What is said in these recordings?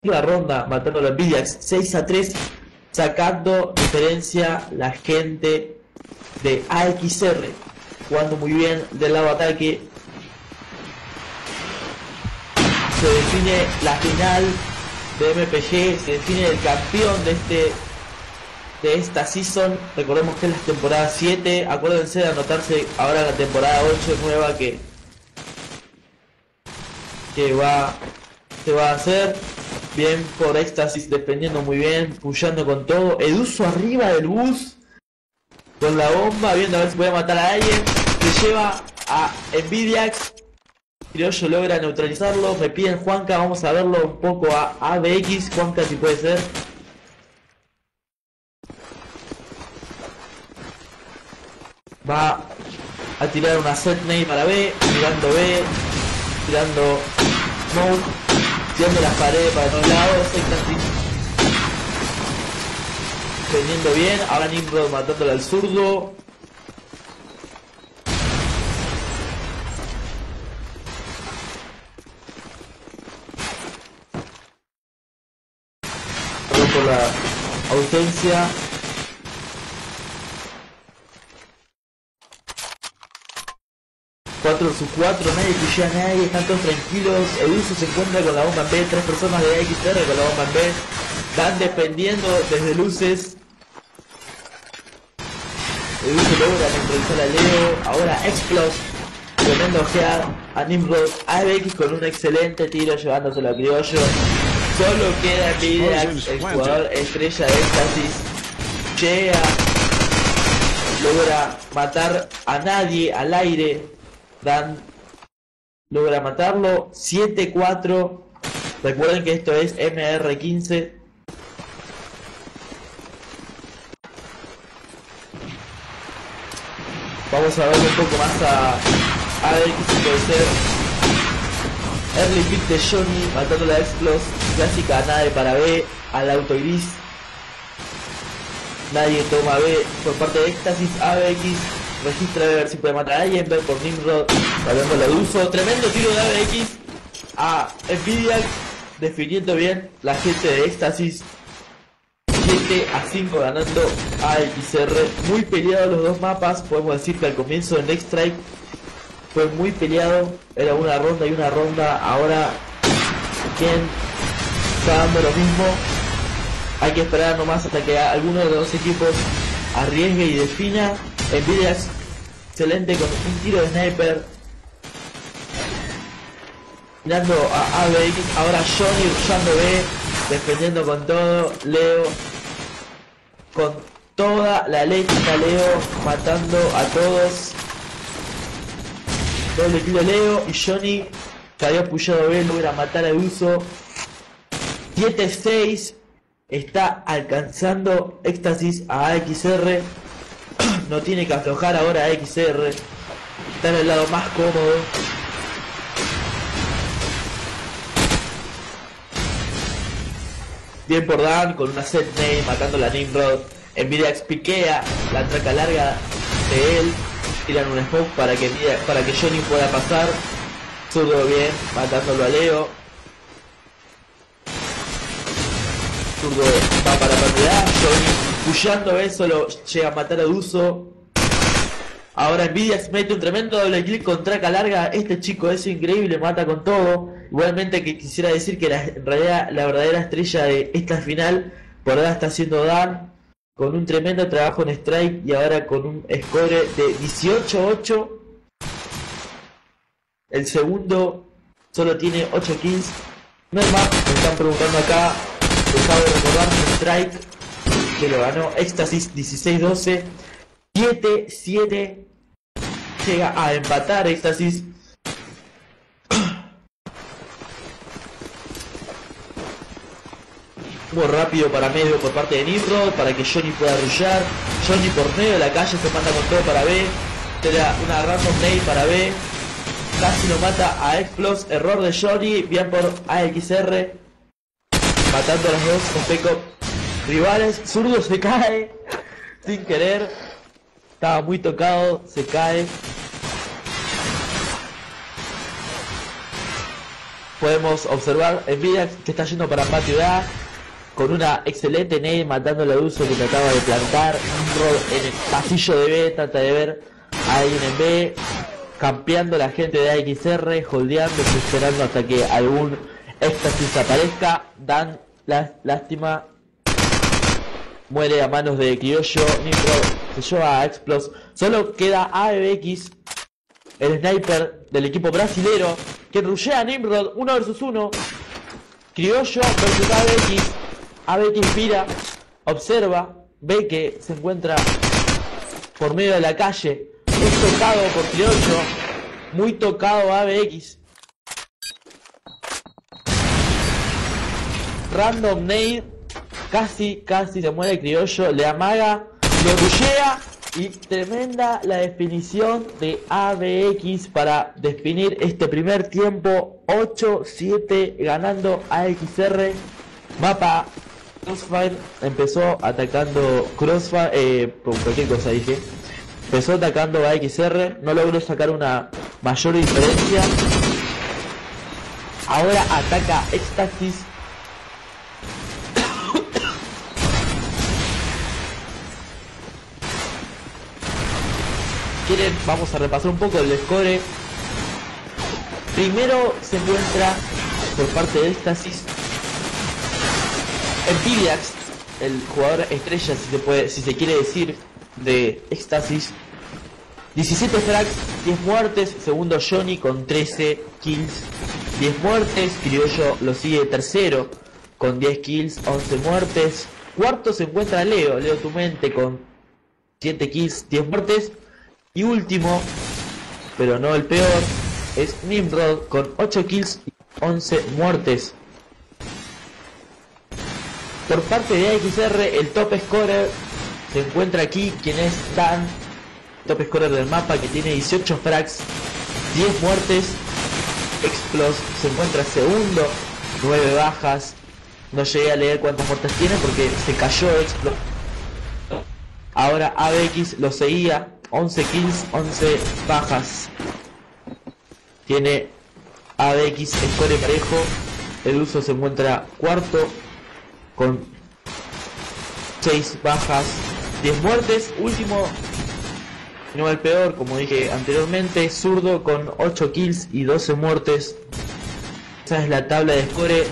la ronda matando a los Nvidiax 6-3, sacando diferencia la gente de AXR, jugando muy bien del lado ataque. Se define la final de MPG, se define el campeón de esta season. Recordemos que es la temporada 7, acuérdense de anotarse ahora la temporada 8 nueva que se va a hacer. Bien por Éxtasis, defendiendo muy bien, pushando con todo. Eduso arriba del bus con la bomba, viendo a ver si puede matar a alguien. Se lleva a Nvidiax. Criollo logra neutralizarlo. Me piden Juanca, vamos a verlo un poco a ABX. Juanca, si puede ser. Va a tirar una set nade para B, tirando B, tirando smoke, tirando las paredes para todos lados. Defendiendo bien. Ahora Nimrod matándole al zurdo. Por la ausencia. Cuatro versus 4, nadie pillea a nadie, están todos tranquilos. Eduso se encuentra con la bomba en B, 3 personas de AXR con la bomba en B. Están defendiendo desde luces. Eduso logra neutralizar a Leo. Ahora Explos, tremendo head a Nimrod. ABX con un excelente tiro llevándoselo a Criollo. Solo queda Nvidiax, el jugador estrella de Éxtasis. Llega, logra matar a nadie al aire. Dan logra matarlo. 7-4. Recuerden que esto es MR15. Vamos a ver un poco más a ver qué se puede ser. Early pick de Johnny matando la Explos. Clásica nade para B. Al auto gris. Nadie toma B por parte de Éxtasis. ABX registra a ver si puede matar a alguien. Ver por Nimrod hablando de uso. Tremendo tiro de ABX a Nvidiax, definiendo bien la gente de Éxtasis. 7-5 ganando a AXR. Muy peleado los dos mapas. Podemos decir que al comienzo del Next Strike fue muy peleado. Era una ronda y una ronda. Ahora quien está dando lo mismo. Hay que esperar nomás hasta que alguno de los dos equipos arriesgue y defina. Nvidiax excelente con un tiro de sniper. Mirando a ABX. Ahora Johnny rushando B, defendiendo con todo. Leo con toda la eléctrica. Leo matando a todos. Doble tiro Leo y Johnny, que había pushado B, logra matar a Uso. 7-6. Está alcanzando Éxtasis a AXR. No tiene que aflojar ahora a AXR. Está en el lado más cómodo. Bien por Dan con una set nade matando la Nimrod. Nvidiax piquea la traca larga de él. Tiran un smoke para que Johnny pueda pasar. Zurdo bien, matándolo a Leo. Zurdo va para partida. Johnny pushando eso, lo llega a matar a Uso. Ahora Nvidiax mete un tremendo doble clic con traca larga. Este chico es increíble, mata con todo. Igualmente que quisiera decir que en realidad la verdadera estrella de esta final por ahora está siendo Dan, con un tremendo trabajo en strike y ahora con un score de 18-8. El segundo solo tiene 8 kills. No es más, me están preguntando acá. Dejado de recordar su strike que lo ganó Éxtasis 16-12. 7-7. Llega a empatar Éxtasis. Muy rápido para medio por parte de Nimrod para que Johnny pueda rushear. Johnny por medio de la calle se manda con todo para B. Tira una random nade para B. Casi lo mata a Explos. Error de Johnny. Bien por AXR. Matando a los dos con pick-up rivales. Zurdo se cae sin querer. Estaba muy tocado. Se cae. podemos observar Nvidia que está yendo para patio A con una excelente nade matando al uso que trataba de plantar. En el pasillo de B trata de ver a alguien en B, campeando la gente de AXR, holdeando, esperando hasta que algún éxtasis aparezca. Dan lástima, muere a manos de Criollo. Nimrod se lleva a Explos. Solo queda ABX, el sniper del equipo brasilero, que rushea a Nimrod 1 versus 1. Criollo versus ABX. ABX mira, observa, ve que se encuentra por medio de la calle. Es tocado por Criollo, muy tocado ABX. Random nade, casi se muere Criollo, le amaga, lo rushea y tremenda la definición de ABX para definir este primer tiempo. 8-7 ganando AXR. Mapa Crossfire empezó atacando Crossfire, por cualquier cosa dije. Empezó atacando a AXR, no logró sacar una mayor diferencia. Ahora ataca Éxtasis. Quieren, vamos a repasar un poco el score. Primero se encuentra por parte de Éxtasis Nvidia, el jugador estrella, si se quiere decir, de Éxtasis. 17 frags, 10 muertes. Segundo Johnny con 13 kills, 10 muertes. Criollo lo sigue tercero con 10 kills, 11 muertes. Cuarto se encuentra Leo Tumente con 7 kills, 10 muertes. Y último, pero no el peor, es Nimrod con 8 kills y 11 muertes. Por parte de AXR, el top scorer se encuentra aquí, quien es Dan, top scorer del mapa, que tiene 18 frags, 10 muertes. Explos se encuentra segundo, 9 bajas. No llegué a leer cuántas muertes tiene porque se cayó Explos. Ahora ABX lo seguía, 11 kills, 11 bajas. Tiene ABX score parejo. El uso se encuentra cuarto con 6 bajas, 10 muertes. Último, no el peor, como dije anteriormente, Zurdo con 8 kills y 12 muertes. Esa es la tabla de score.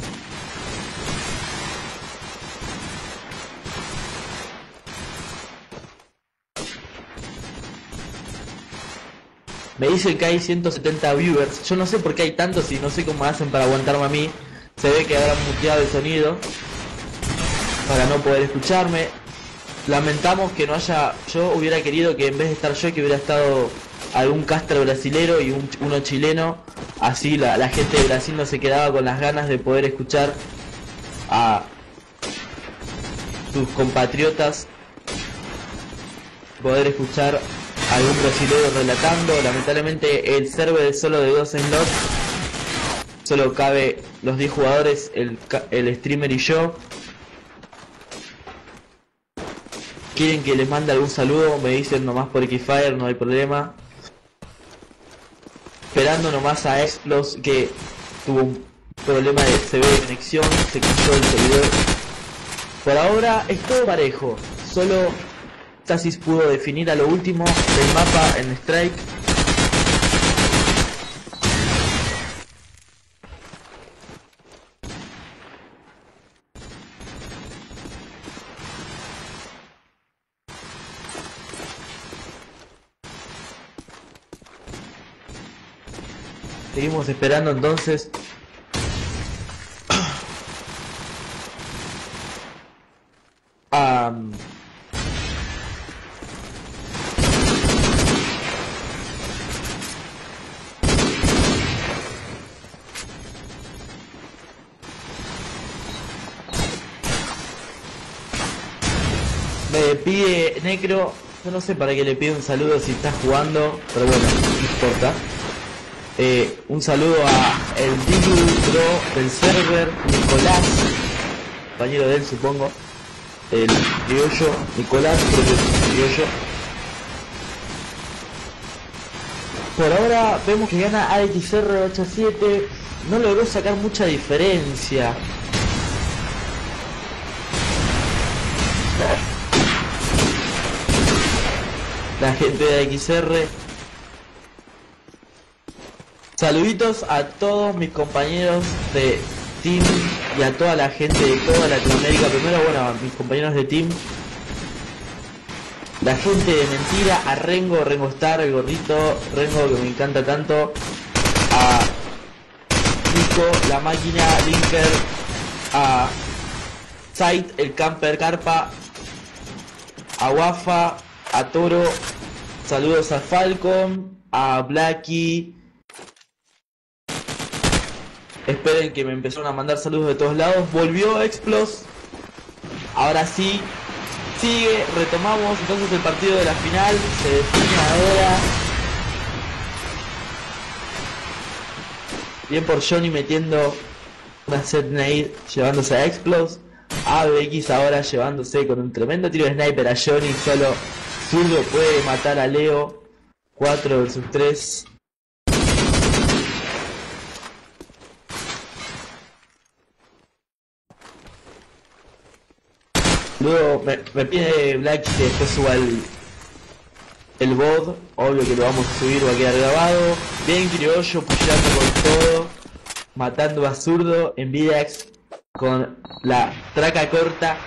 Me dicen que hay 170 viewers. Yo no sé por qué hay tantos y no sé cómo hacen para aguantarme a mí. Se ve que habrán muteado el sonido para no poder escucharme. Lamentamos que no haya... Yo hubiera querido que en vez de estar yo, que hubiera estado algún caster brasilero y uno chileno. Así la gente de Brasil no se quedaba con las ganas de poder escuchar a sus compatriotas, poder escuchar a algún brasilero relatando. Lamentablemente el server es solo de 2 slots, solo cabe los 10 jugadores, el streamer y yo. Quieren que les mande algún saludo, me dicen nomás por Xfire, no hay problema. Esperando nomás a Explos, que tuvo un problema de severa conexión, se cayó el servidor. Por ahora es todo parejo, solo Éxtasis pudo definir a lo último del mapa en Strike. Seguimos esperando entonces. Me pide Necro, yo no sé para qué le pide un saludo si está jugando, pero bueno, no importa. Un saludo a el Digu Pro del server, Nicolás, compañero de él supongo, el criollo, Nicolás, creo que es criollo. Por ahora vemos que gana AXR 8-7, no logró sacar mucha diferencia. La gente de XR. Saluditos a todos mis compañeros de Team y a toda la gente de toda Latinoamérica. Primero, bueno, a mis compañeros de Team. La gente de Mentira, a Rengo Star, el gordito, Rengo que me encanta tanto. A Nico, la máquina, Linker, a Sight, el camper, Carpa, a Wafa, a Toro, saludos a Falcon, a Blacky. Esperen que me empezaron a mandar saludos de todos lados. Volvió Explos. Ahora sí, sigue, retomamos entonces el partido de la final. Se define ahora. Bien por Johnny metiendo una set nade, llevándose a Explos. ABX ahora llevándose con un tremendo tiro de sniper a Johnny. Solo Zurdo puede matar a Leo. 4 versus 3. Luego me pide Black que después suba el VOD. Obvio que lo vamos a subir, va a quedar grabado. Bien criollo, pushando con todo. Matando a Zurdo. Nvidiax con la traca corta.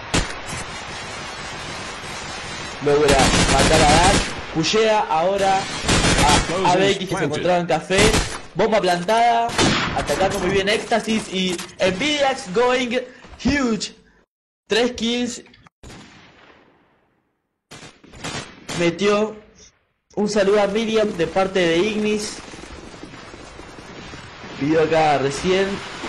Logra matar a Dash. Pushea ahora a ABX que se encontraba en café. Bomba plantada. Atacando muy bien Éxtasis. Y Nvidiax going huge. 3 kills. Metió. Un saludo a Miriam de parte de Ignis. Pidió acá recién.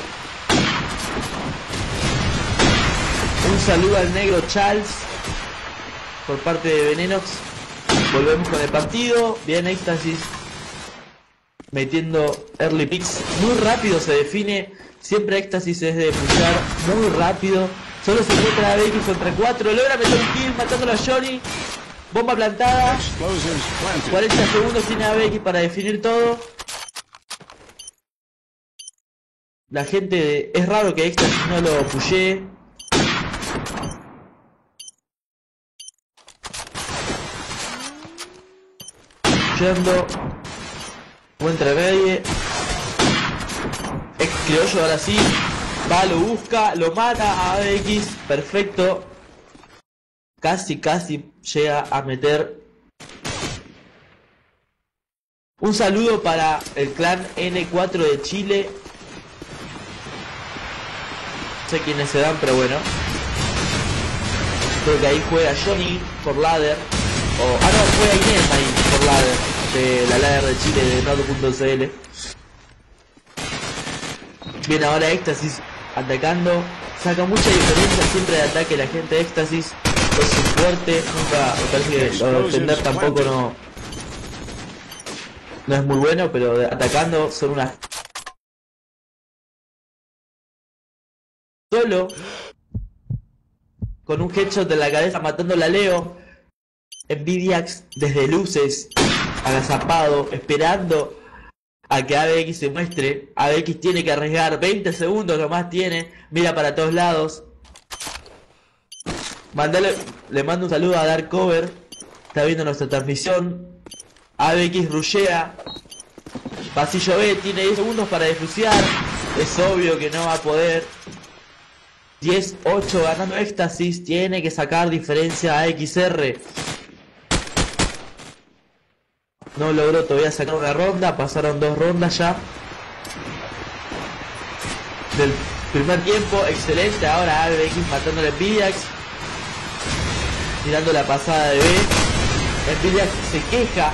Un saludo al negro Charles por parte de Venenox. Volvemos con el partido. Bien Éxtasis metiendo early picks. Muy rápido se define. Siempre Éxtasis es de pushar muy rápido. Solo se encuentra a BX contra 4. Logra meter un kill matándolo a Johnny. Bomba plantada. 40 segundos tiene ABX para definir todo. La gente... Es raro que Éxtasis no lo pushee. Pusheando. Encuentra a nadie. Ex criollo ahora sí. Va, lo busca, lo mata a ABX. Perfecto. Casi llega a meter. Un saludo para el clan N4 de Chile. No sé quiénes se dan, pero bueno. Creo que ahí juega Johnny por ladder. No, juega Inés ahí por ladder. De la ladder de Chile de Nord.cl. Bien, ahora Éxtasis atacando. Saca mucha diferencia siempre de ataque la gente de Éxtasis. Es su fuerte. Nunca, me parece que lo de defender tampoco no es muy bueno, pero atacando son unas... Solo con un headshot en la cabeza matando a Leo. Nvidiax desde luces, agazapado, esperando a que ABX se muestre. ABX tiene que arriesgar, 20 segundos nomás tiene. Mira para todos lados. Le mando un saludo a Dark Cover. Está viendo nuestra transmisión. ABX rushea. Pasillo B, tiene 10 segundos para defusear. Es obvio que no va a poder. 10-8 ganando Éxtasis. Tiene que sacar diferencia a XR. No logró todavía sacar una ronda. Pasaron 2 rondas ya. Del primer tiempo, excelente. Ahora ABX matando a Nvidiax. Tirando la pasada de B. Nvidiax se queja.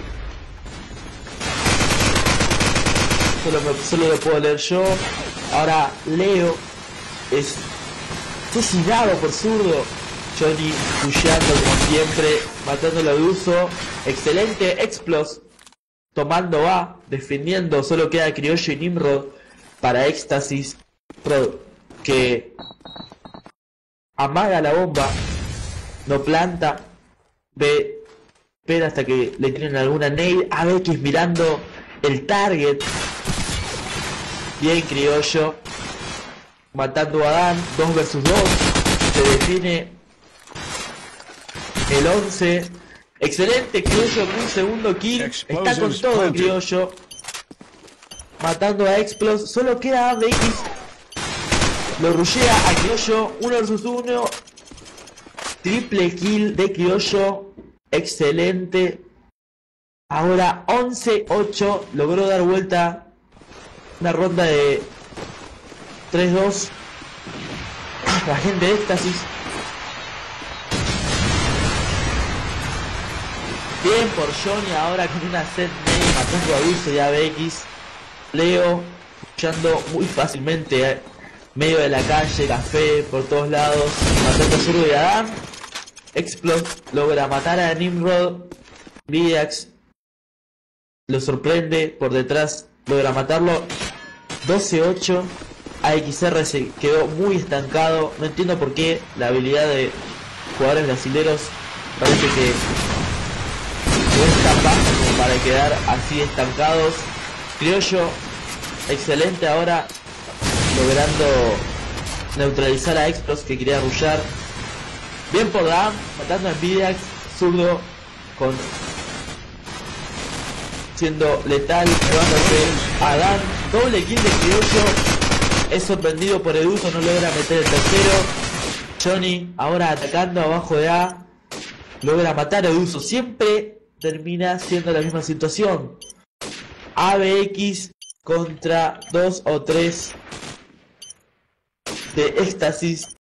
Solo lo puedo leer yo. Ahora Leo es asesinado por Zurdo. Johnny pusheando como siempre, matándolo de uso. Excelente Explos. Tomando A, defendiendo. Solo queda Criollo y Nimrod para Éxtasis. Que amaga la bomba. No planta. Ve. Espera hasta que le tienen alguna nade. ABX mirando el target. Bien Criollo. Matando a Dan. 2 versus 2. Se define el 11. Excelente Criollo con un segundo kill. Está con todo el Criollo. Matando a Explos. Solo queda ABX. Lo rushea a Criollo. 1 versus 1. Triple kill de Criollo. Excelente. Ahora 11-8. Logró dar vuelta una ronda de 3-2. La gente de Éxtasis. Bien por Johnny ahora con una set media matando a Dulce y ABX. Leo luchando muy fácilmente medio de la calle, café por todos lados, matando a Zurdo y a Adam. Explode logra matar a Nimrod. Vidax lo sorprende por detrás, logra matarlo. 12-8. AXR se quedó muy estancado. No entiendo por qué la habilidad de jugadores brasileños parece que no es capaz como para quedar así estancados. Criollo, excelente ahora, logrando neutralizar a Explos que quería rushar. Bien por Dan, matando a Vidax. Zurdo con siendo letal, llevándose a Dan. Doble kill de Criollo. Es sorprendido por Eduso, no logra meter el tercero. Johnny ahora atacando abajo de A. Logra matar a Eduso. Siempre termina siendo la misma situación. ABX contra 2 o 3 de Éxtasis.